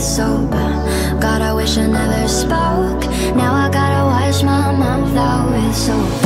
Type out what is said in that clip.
sober. God, I wish I never spoke. Now I gotta wash my mouth out with soap.